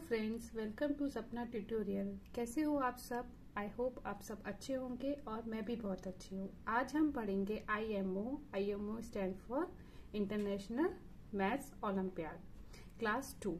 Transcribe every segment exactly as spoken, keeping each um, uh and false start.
Friends, welcome to Sapna tutorial. कैसे हो आप सब? आई होप आप सब अच्छे होंगे और मैं भी बहुत अच्छी हूँ। आज हम पढ़ेंगे I M O. I M O stand for international maths olympiad, class two,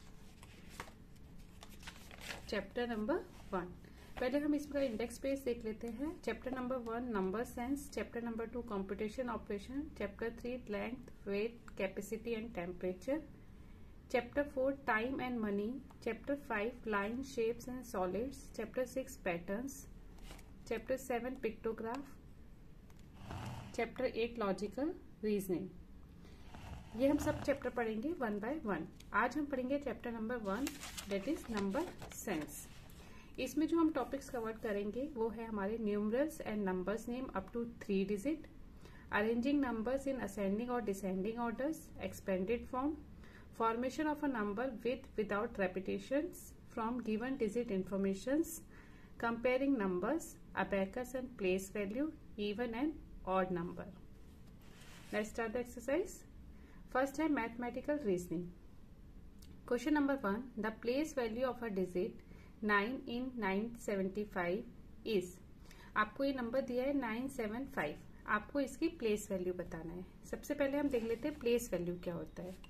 chapter number one. पहले हम इसका इंडेक्स पेज देख लेते हैं। Chapter number one number sense, chapter number two computation operation, chapter three length, weight, capacity and temperature, Chapter four Time and Money, Chapter five Line, Shapes and Solids, Chapter six Patterns, Chapter seven Pictograph, Chapter eight Logical Reasoning। ये हम सब chapter पढ़ेंगे one by one. आज हम पढ़ेंगे chapter number one, that is number sense. इसमें जो हम टॉपिक्स कवर करेंगे वो है हमारे numerals and numbers name up to three digit, arranging numbers in ascending और descending orders, expanded form, formation of a number with without repetitions from given digit informations, comparing numbers, abacus and place value, even and odd number. Let's start the exercise. First है mathematical reasoning. Question number one, the place value of a digit nine in nine seventy-five is, आपको ये number दिया है nine seven five, आपको इसकी place value बताना है। सबसे पहले हम देख लेते हैं प्लेस वैल्यू क्या होता है।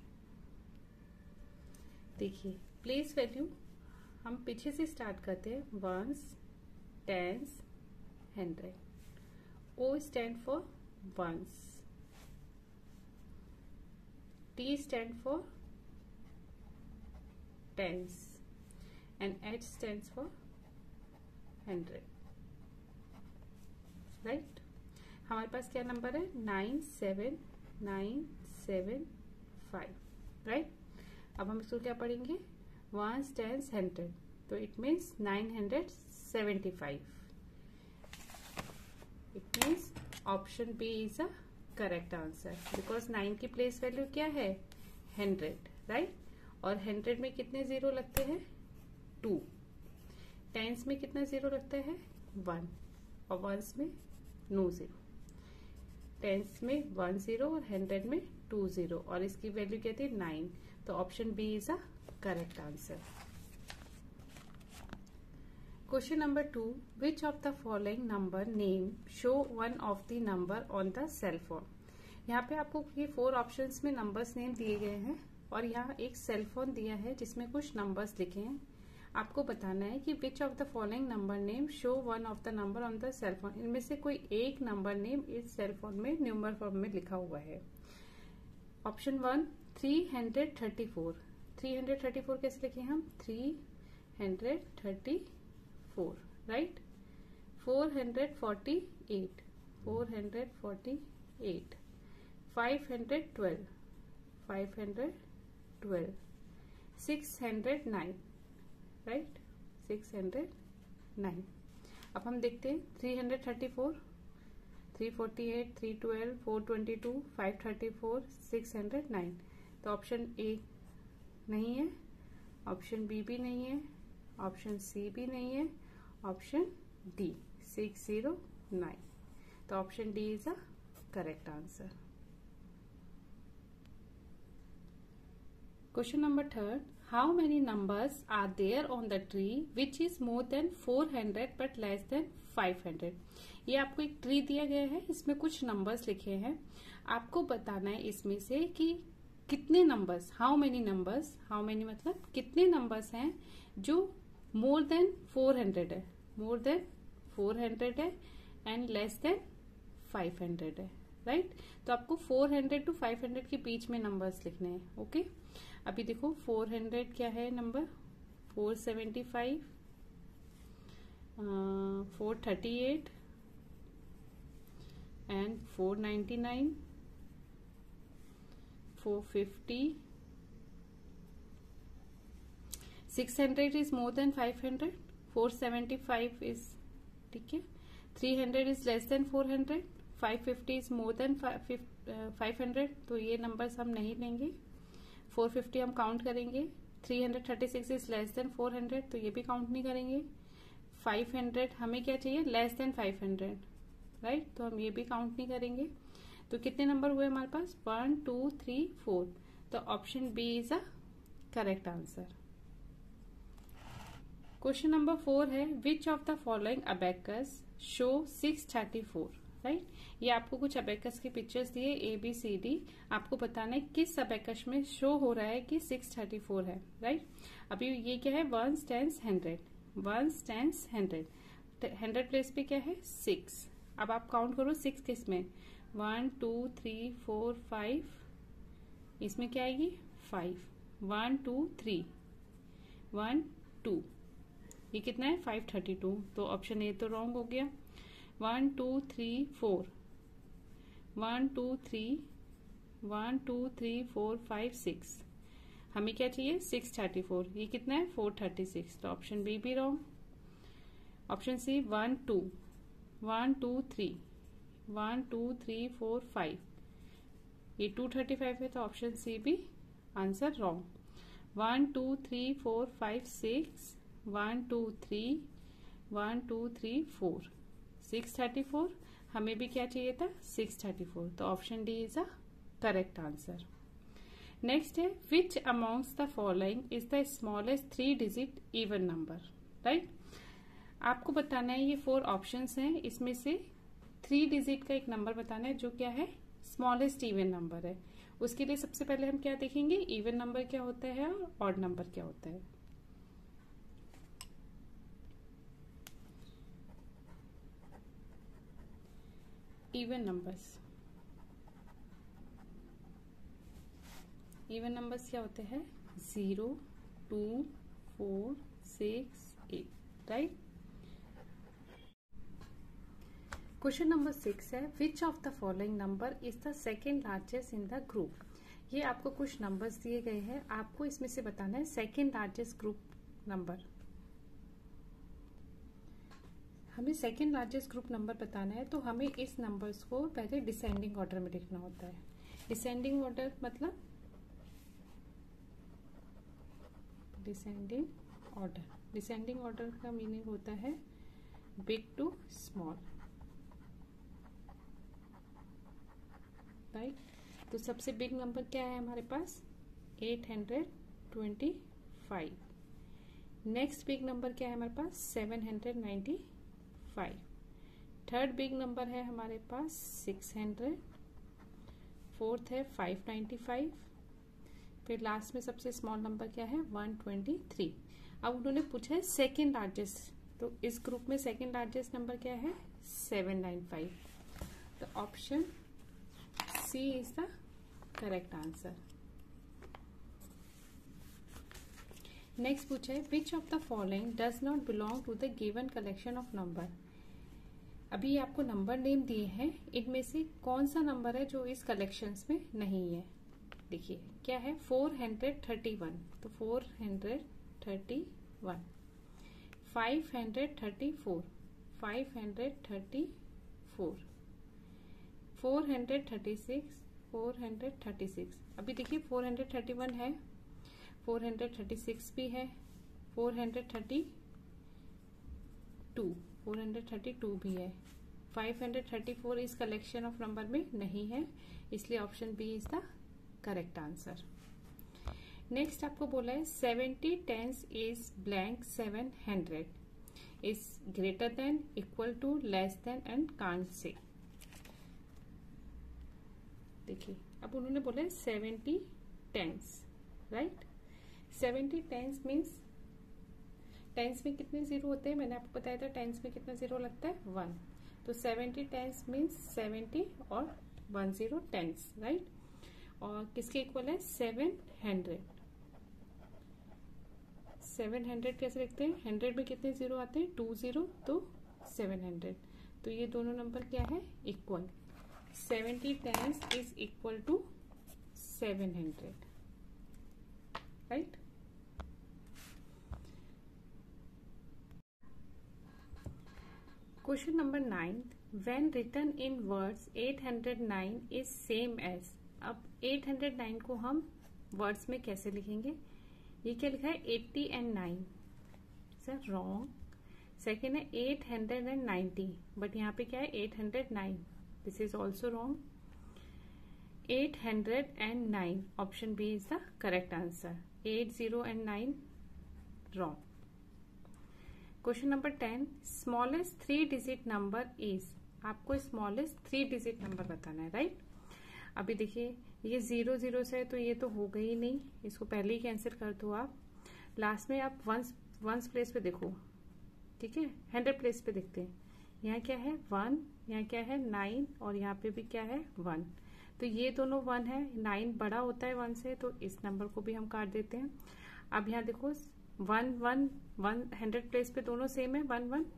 देखिए प्लेस वैल्यू हम पीछे से स्टार्ट करते हैं, ones, tens, hundred. O stand for ones, T stand for tens and H stand for hundred. Right, हमारे पास क्या नंबर है? Nine seven nine seven five. Right, अब हम इसको क्या पढ़ेंगे? वंस, टेंस, हंड्रेड, तो it means nine hundred seventy five. It means option B is a correct answer, because nine की प्लेस वैल्यू क्या है? हंड्रेड। राइट, और हंड्रेड में कितने जीरो लगते हैं? टू। टेंस में कितना जीरो लगता है? वन, और वंस में नो जीरो। टेंस में वन जीरो और हंड्रेड में टू जीरो, और इसकी वैल्यू क्या थी? नाइन। तो option B is a correct answer. Question number two, which of the following number name show one of the number on the cell phone. यहाँ पे आपको ये फोर ऑप्शंस में नंबर्स नेम दिए गए हैं और यहाँ एक सेल फोन दिया है जिसमें कुछ नंबर्स लिखे हैं। आपको बताना है कि which of the following number name show one of the number on the cell phone. इनमें से कोई एक नंबर नेम इस सेल फोन में न्यूमर फॉर्म में लिखा हुआ है। Option one, three hundred thirty four. Three hundred thirty four कैसे लिखे हम? Three hundred thirty four. Right, four hundred forty eight, four hundred forty eight, five hundred twelve, five hundred twelve, six hundred nine. Right, six hundred nine. अब हम देखते हैं three hundred thirty four, three forty eight, three twelve, four twenty two, five thirty four, six hundred nine. तो option A नहीं है, option B भी नहीं है, ऑप्शन सी भी नहीं है, option D six zero nine. तो option D is a correct answer. Question number third, how many numbers are there on the tree which is more than four hundred but less than five hundred. ये आपको एक tree दिया गया है, इसमें कुछ numbers लिखे हैं। आपको बताना है इसमें से कि कितने numbers, how many numbers, how many मतलब कितने नंबर्स हैं जो मोर देन फोर हंड्रेड है, मोर देन फोर हंड्रेड है and less than five hundred है। राइट, तो आपको four hundred to five hundred के बीच में नंबर्स लिखने हैं। ओके, अभी देखो फोर हंड्रेड क्या है number? Four seventy five, four thirty eight and four ninety nine, four fifty, six hundred is more than five hundred, four seventy five is, ठीक है, three hundred is less than four hundred, five fifty is more than five hundred, तो ये numbers हम नहीं लेंगे। Four fifty हम count करेंगे। Three hundred thirty six is less than four hundred, तो ये भी काउंट नहीं करेंगे। फाइव हंड्रेड हमें क्या चाहिए? Less than five hundred. Right, तो हम ये भी काउंट नहीं करेंगे। तो कितने नंबर हुए हमारे पास? One, two, three, four. तो option B is a correct answer. Question number four है which of the following abacus show six thirty four, right. ये आपको कुछ अबेकस की पिक्चर्स दिए ए बी सी डी, आपको बताना है किस अबेकस में शो हो रहा है कि सिक्स थर्टी फोर है, राइट। अभी ये क्या है, ones tens hundred, ones tens hundred, hundred place पे क्या है सिक्स। अब आप काउंट करो सिक्स किस में, one two three four five, इसमें क्या आएगी five, one two three, one two, ये कितना है फाइव थर्टी टू, तो ऑप्शन ए तो रॉन्ग हो गया। One two three four, one two three, one two three four five six, हमें क्या चाहिए सिक्स थर्टी फोर, ये कितना है फोर थर्टी सिक्स, तो ऑप्शन बी भी wrong. Option C one two, one two three, one two three four five, ये two thirty five है, तो ऑप्शन सी भी answer wrong. One two three four five six, one two three, one two three four, six thirty four, हमें भी क्या चाहिए था six thirty four, तो option D is a correct answer. Next है which amongst the following is the smallest three digit even number, right. आपको बताना है ये फोर ऑप्शंस हैं, इसमें से थ्री डिजिट का एक नंबर बताना है जो क्या है स्मॉलेस्ट इवन नंबर है। उसके लिए सबसे पहले हम क्या देखेंगे, इवन नंबर क्या होता है और ऑड नंबर क्या होता है। इवन नंबर्स, इवन नंबर्स क्या होते हैं zero, two, four, six, eight, right. Question number six है which of the following number is the second largest in the group. ये आपको कुछ नंबर्स दिए गए हैं, आपको इसमें से बताना है सेकेंड लार्जेस्ट ग्रुप नंबर। हमें सेकेंड लार्जेस्ट ग्रुप नंबर बताना है, तो हमें इस नंबर्स को पहले डिसेंडिंग ऑर्डर में लिखना होता है। डिसेंडिंग ऑर्डर मतलब डिसेंडिंग ऑर्डर, डिसेंडिंग ऑर्डर का मीनिंग होता है बिग टू स्मॉल, राइट। तो सबसे बिग नंबर क्या है हमारे पास eight hundred twenty five. Next big number क्या है हमारे पास seven hundred ninety five. Third big number है हमारे पास सिक्स हंड्रेड, फोर्थ है फाइव नाइन्टी फाइव, फिर लास्ट में सबसे स्मॉल नंबर क्या है वन ट्वेंटी थ्री। अब उन्होंने पूछा है सेकेंड लार्जेस्ट, तो इस ग्रुप में सेकेंड लार्जेस्ट नंबर क्या है सेवन नाइन फाइव, तो option C is the correct answer. Next पूछा है which of the following does not belong to the given collection of number. अभी आपको नंबर नेम दिए हैं, इनमें से कौन सा नंबर है जो इस कलेक्शंस में नहीं है। देखिए क्या है फोर हंड्रेड थर्टी वन, तो four hundred thirty one, five hundred thirty four, five hundred thirty four, four hundred thirty six, four hundred thirty six. अभी देखिए फोर हंड्रेड थर्टी वन है, फोर हंड्रेड थर्टी सिक्स भी है, four hundred thirty two, four hundred thirty two भी है, five hundred thirty four इस collection of number में नहीं है, इसलिए option B is the correct answer. Next आपको बोला है seventy tens is blank seven hundred is greater than, equal to, less than and can't say. देखिए अब उन्होंने बोला है seventy tens, right. Seventy tens means tens में कितने जीरो होते हैं, मैंने आपको बताया था टेंस में कितना जीरो लगता है वन, तो सेवेंटी टेंस मीन्स सेवेंटी और वन जीरो टेंस, राइट। और किसके इक्वल है सेवन हंड्रेड। सेवन हंड्रेड कैसे लिखते हैं, हंड्रेड में कितने जीरो आते हैं टू जीरो, तो सेवन हंड्रेड, तो ये दोनों नंबर क्या है equal. Seventy tens is equal to seven hundred, right. Question number nine when written in words eight hundred nine is same as. अब एट हंड्रेड नाइन को हम वर्ड्स में कैसे लिखेंगे, ये क्या लिखा है eighty and nine, sir wrong. Second है eight hundred and ninety, but यहाँ पे क्या है eight hundred nine, this is also wrong. Eight hundred and nine, option B is the correct answer. Eight zero and nine wrong. Question number ten, smallest three digit number is, आपको smallest three digit number बताना है, right. अभी देखिए ये zero zero से है तो ये तो होगा ही नहीं, इसको पहले ही कैंसिल कर दो आप। लास्ट में आप वंस वंस प्लेस पे देखो, ठीक है, हंड्रेड प्लेस पे देखते हैं। यहाँ क्या है वन, यहाँ क्या है नाइन, और यहाँ पे भी क्या है वन। तो ये दोनों वन है, नाइन बड़ा होता है वन से, तो इस नंबर को भी हम काट देते हैं। अब यहाँ देखो one one one, hundred place पे दोनों सेम है, वन वन।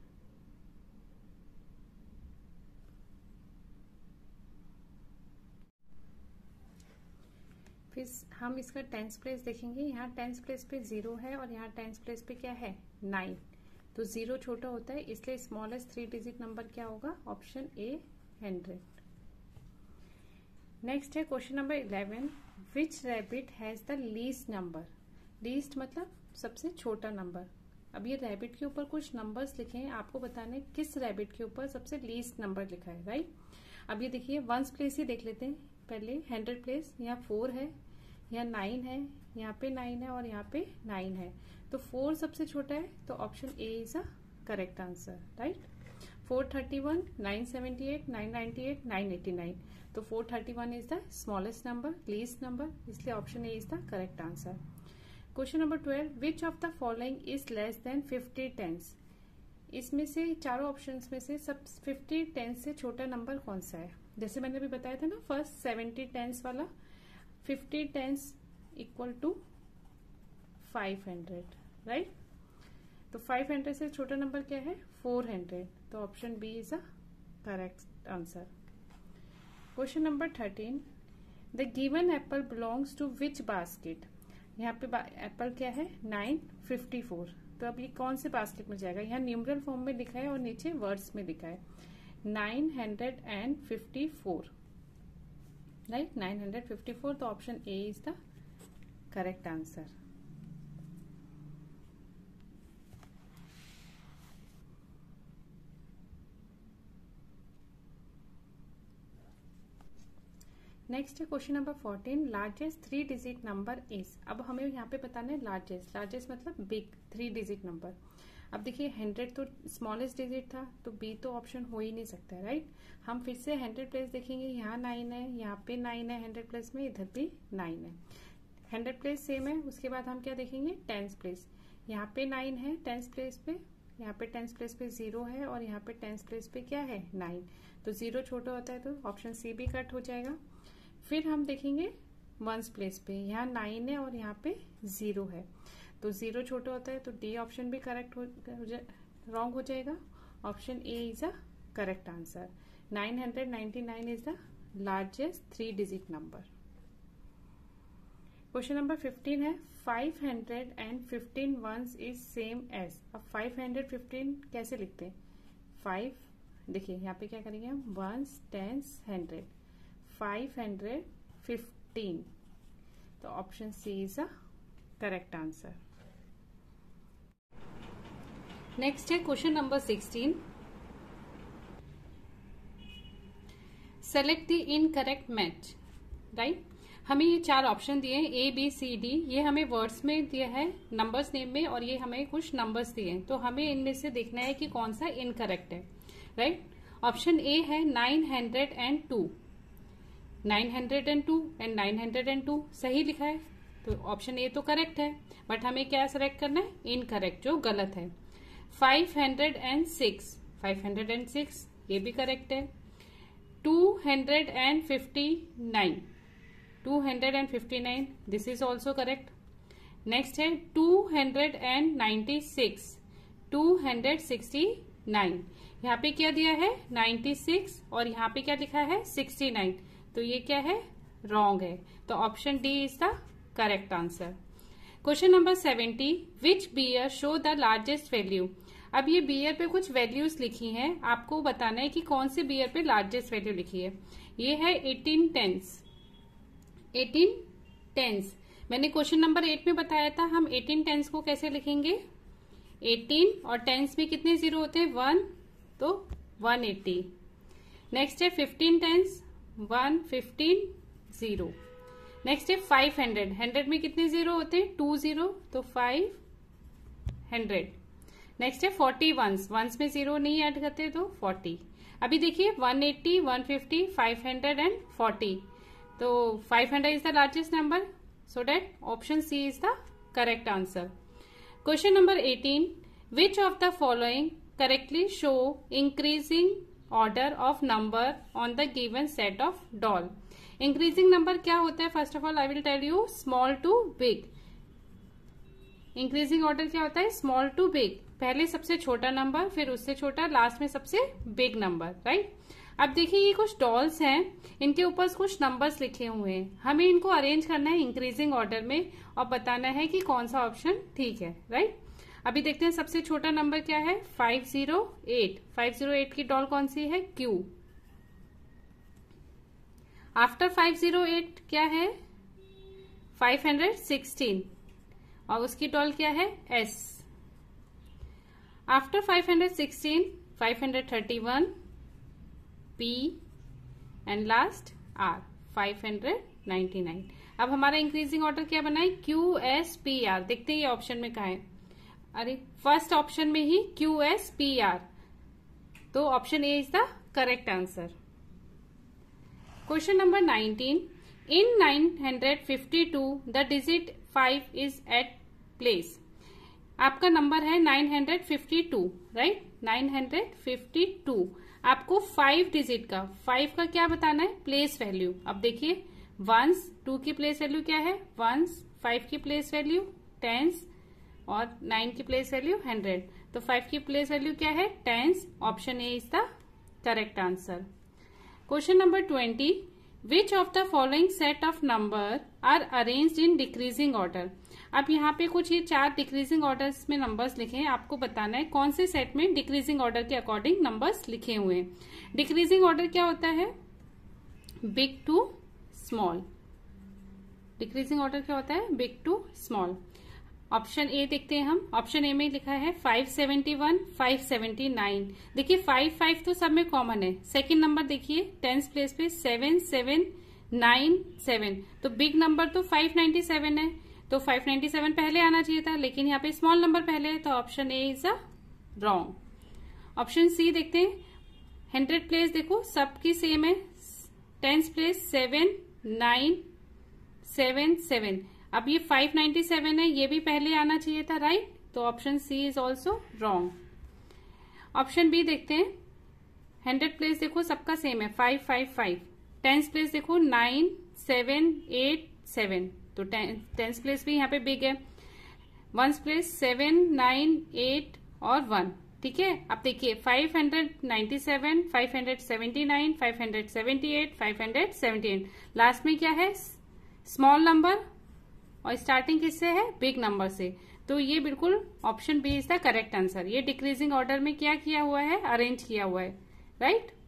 फिर हम इसका टेंस प्लेस देखेंगे। यहाँ टेंस प्लेस पे जीरो है और यहाँ टेंस प्लेस पे क्या है नाइन, तो जीरो छोटा होता है, इसलिए स्मॉलेस्ट थ्री डिजिट नंबर क्या होगा, ऑप्शन ए हंड्रेड। नेक्स्ट है question number eleven, which rabbit has the least number. Least मतलब सबसे छोटा नंबर। अब ये रैबिट के ऊपर कुछ नंबर्स लिखे हैं, आपको बताने किस रैबिट के ऊपर सबसे लीस्ट नंबर लिखा है, राइट। अब ये देखिए वंस प्लेस ही देख लेते हैं पहले, हंड्रेड प्लेस, यहाँ फोर है, यहाँ नाइन है, यहाँ पे नाइन है और यहाँ पे नाइन है, तो फोर सबसे छोटा है, तो option A is a correct answer, right. Four thirty one, nine seventy eight, nine ninety eight, nine eighty nine, तो four thirty one is the smallest number, least number, इसलिए option A is the correct answer. Question number twelve, which of the following is less than fifty tens. इसमें से चारों options में से सब fifty tense से छोटा नंबर कौन सा है। जैसे मैंने अभी बताया था ना फर्स्ट सेवेंटी टेंस वाला, fifty tens equal to five hundred, right. तो फाइव हंड्रेड से छोटा नंबर क्या है फोर हंड्रेड, तो option B is a correct answer. Question number thirteen, the given apple belongs to which basket. यहाँ पे Apple क्या है नाइन फिफ्टी फोर, तो अब ये कौन से बास्केट में जाएगा। यहाँ न्यूमरल फॉर्म में लिखा है और नीचे वर्ड्स में लिखा है nine hundred and fifty four, right, nine hundred fifty four, तो option A is the correct answer. Next है question number fourteen, largest three digit number is. अब हमें यहाँ पे बताना है लार्जेस्ट, लार्जेस्ट मतलब बिग थ्री डिजिट नंबर। अब देखिए हंड्रेड तो स्मॉलेस्ट डिजिट था, तो बी तो ऑप्शन हो ही नहीं सकता है, राइट। हम फिर से हंड्रेड प्लेस देखेंगे, यहाँ नाइन है, यहाँ पे नाइन है हंड्रेड प्लेस में, इधर भी नाइन है, हंड्रेड प्लेस सेम है। उसके बाद हम क्या देखेंगे टेंस प्लेस, यहाँ पे नाइन है टेंस प्लेस पे, यहाँ पे टेंस प्लेस पे जीरो है और यहाँ पे टेंस प्लेस पे क्या है नाइन, तो जीरो छोटा होता है, तो ऑप्शन सी भी कट हो जाएगा। फिर हम देखेंगे वंस प्लेस पे, यहाँ नाइन है और यहाँ पे जीरो है, तो जीरो छोटा होता है, तो डी ऑप्शन भी करेक्ट हो रॉन्ग हो जाएगा, option A is a correct answer. Nine hundred ninety nine is the largest three digit number. Question number fifteen है, five hundred and fifteen ones is same as. अब five hundred fifteen कैसे लिखते हैं, five देखिए यहाँ पे क्या करेंगे हम ones tens hundred, five hundred fifteen, तो option C is a correct answer. Next है question number sixteen, select the incorrect match, right. हमें ये चार ऑप्शन दिए हैं ए बी सी डी, ये हमें वर्ड्स में दिया है नंबर्स नेम में, और ये हमें कुछ नंबर्स दिए हैं, तो हमें इनमें से देखना है कि कौन सा इनकरेक्ट है, राइट। ऑप्शन ए है nine hundred and two, nine hundred and two and nine hundred and two सही लिखा है, तो ऑप्शन ए तो करेक्ट है, बट हमें क्या सेलेक्ट करना है इनकरेक्ट जो गलत है। Five hundred and six, five hundred and six ये भी करेक्ट है। Two hundred and fifty nine, two hundred and fifty nine this is also correct. Next है two hundred and ninety six, two hundred sixty nine, यहाँ पे क्या दिया है ninety six और यहाँ पे क्या लिखा है सिक्सटी नाइन, तो ये क्या है रॉन्ग है, तो option D is the correct answer. Question number seventy, which bear show the largest value. अब ये बियर पे कुछ वैल्यूज लिखी हैं, आपको बताना है कि कौन से बियर पे लार्जेस्ट वैल्यू लिखी है। ये है एटीन टेंस, एटीन टेंस मैंने क्वेश्चन नंबर एट में बताया था, हम एटीन टेंस को कैसे लिखेंगे, एटीन और टेंस में कितने जीरो होते हैं वन, तो वन एटी। नेक्स्ट है fifteen tens, one fifteen zero. Next है फाइव हंड्रेड, हंड्रेड में कितने जीरो होते हैं टू जीरो, तो फाइव हंड्रेड। नेक्स्ट है फोर्टी वंस, वंस में जीरो नहीं ऐड करते तो फोर्टी। अभी देखिए one eighty, one fifty, five hundred and forty, तो five hundred is the largest number, so that option C is the correct answer. Question number eighteen, which of the following correctly show increasing order of number on the given set of doll. Increasing number क्या होता है? First of all I will tell you, small to big. Increasing order क्या होता है? Small to big, पहले सबसे छोटा number, फिर उससे छोटा, लास्ट में सबसे बिग नंबर, राइट। अब देखिए ये कुछ डॉल्स हैं, इनके ऊपर कुछ नंबर्स लिखे हुए हैं, हमें इनको अरेंज करना है इंक्रीजिंग ऑर्डर में और बताना है कि कौन सा ऑप्शन ठीक है, राइट। अभी देखते हैं सबसे छोटा नंबर क्या है, five zero eight. Five zero eight की डॉल कौन सी है? Q. After five zero eight क्या है? फाइव हंड्रेड सिक्सटीन, और उसकी डॉल क्या है? S. After five hundred sixteen, five hundred thirty one, P, and last R, five hundred ninety nine. अब हमारा इंक्रीजिंग ऑर्डर क्या बना है? Q S P R. देखते हैं ये ऑप्शन में कहा है, अरे फर्स्ट ऑप्शन में ही क्यू एस पी आर, तो option A is the correct answer. Question number nineteen, in nine hundred fifty two the digit five is at place. आपका नंबर है nine hundred fifty two, right, nine hundred fifty two. आपको five digit का, five का क्या बताना है? Place value. अब देखिए वंस, टू की प्लेस वैल्यू क्या है? वंस, फाइव की प्लेस वैल्यू टेंस, और नाइन की प्लेस वैल्यू हंड्रेड, तो फाइव की प्लेस वैल्यू क्या है? Tens. Option A is the correct answer. Question number twenty, which of the following set of number are arranged in decreasing order. अब यहाँ पे कुछ ये चार डिक्रीजिंग ऑर्डर्स में नंबर्स लिखे हैं, आपको बताना है कौन से सेट में डिक्रीजिंग ऑर्डर के अकॉर्डिंग नंबर्स लिखे हुए हैं। डिक्रीजिंग ऑर्डर क्या होता है? Big to small. Decreasing order क्या होता है? Big to small. Option A देखते हैं हम, ऑप्शन ए में लिखा है five seventy one, five seventy nine. देखिए फाइव फाइव तो सब में कॉमन है। सेकंड नंबर देखिए टेंस प्लेस पे सेवन सेवन नाइन सेवन, तो बिग नंबर तो फाइव नाइन्टी सेवन है, तो फाइव नाइन्टी सेवन पहले आना चाहिए था, लेकिन यहाँ पे स्मॉल नंबर पहले है, तो option A is a wrong. Option C देखते हैं, हंड्रेड प्लेस देखो सबकी सेम है, tens place seven nine seven seven. अब ये फाइव नाइन्टी सेवन है, ये भी पहले आना चाहिए था, राइट, तो option C is also wrong. Option B देखते हैं, हंड्रेड प्लेस देखो सबका सेम है, five five five. Tens place देखो नाइन सेवन एट सेवन, तो टेंस प्लेस भी यहाँ पे बिग है। Ones place seven nine eight और वन, ठीक है। अब देखिए five hundred ninety seven, five hundred seventy nine, five hundred seventy eight, five hundred seventy eight, last में क्या है? स्मॉल नंबर, और स्टार्टिंग किससे है? बिग नंबर से, तो ये बिल्कुल option B is the correct answer. ये डिक्रीजिंग ऑर्डर में क्या किया हुआ है? अरेंज किया हुआ है, राइट।